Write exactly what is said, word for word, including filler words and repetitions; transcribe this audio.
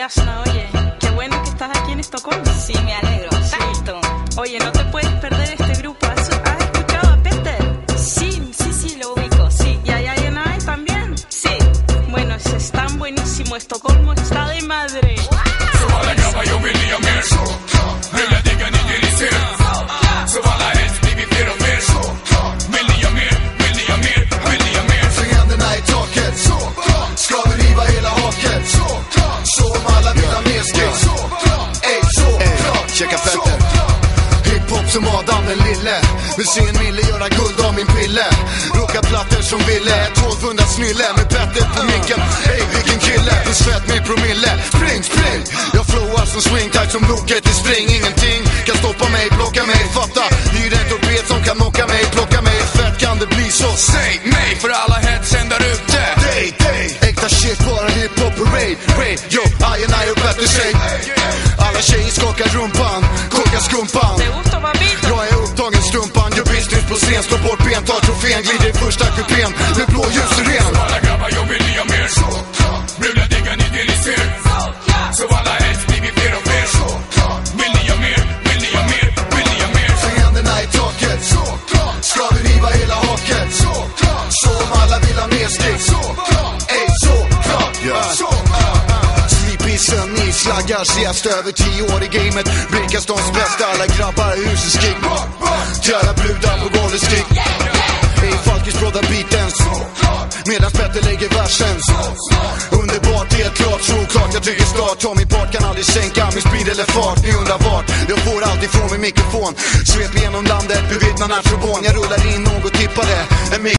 Jasna, oye, qué bueno que estás aquí en Estocolmo. Sí, me alegro, tanto. Oye, no te puedes perder este grupo. ¿Has, has escuchado a Peter? Sí, sí, sí, lo ubico, sí. ¿Y a Yayanai también? Sí. Bueno, es tan buenísimo. Estocolmo está de madre. Så alla grabbar jag vill ni ha mer så. Vill jag digga ni det ni ser. Så alla helst blir vi fler och fler så. Vill ni ha mer, vill ni ha mer, vill ni ha mer. Släng händerna i taket så. Ska vi riva hela haket så. Så om alla vill ha mer skate så. Ey så, klart, checka Petter. Hiphop som Adam den lille. Vill se en mille göra guld av min pille. Råka plattor som ville. tolvhundra snille med Petter på micken. Ey vilken kille, du svett mig promille. Spring, spring. Jag flowar som swing tight som loket i spring. Ingenting kan stoppa mig, plocka mig, fatta. Hyr en torped som kan knocka mig, plocka mig. Fett kan det bli så. Säg mig för alla headsen där ute. Day, day. Äkta shit, bara hiphop parade. Raid, yo, I and I och Petter säg. Alla tjejer skakar rumpan, kokar skumpan. ¿Te gusta, papito? Jag är upptagen strumpan, gör business på scen. Slår bort ben, tar trofén, glider i första kupén. Med blå ljusren. Så alla grabbar jag vill ni ha mer så. Brudar digga ni det ni ser. Så alla helst blir vi fler och fler så. Vill ni ha mer, vill ni ha mer, vill ni ha mer. Släng händerna i taket så. Ska vi riva hela haket så. Så om alla vill ha mer skate så. Ey så, klart, så. Sleepisen, ni slaggar, ses över tio år i gamet. Brinkastons bästa, alla grabbar i huset skrik. Tjära brudar på golvet skrik. Ey Falkis brådar beaten medan Petter lägger versen. Underbart, helt klart, såklart. Jag trycker start, ta min part, kan aldrig sänka min speed eller fart. Ni undrar vart, jag får allt ifrån min mikrofon. Svep genom landet, bevittnar Narsjöbån. Jag rullar in något tippade en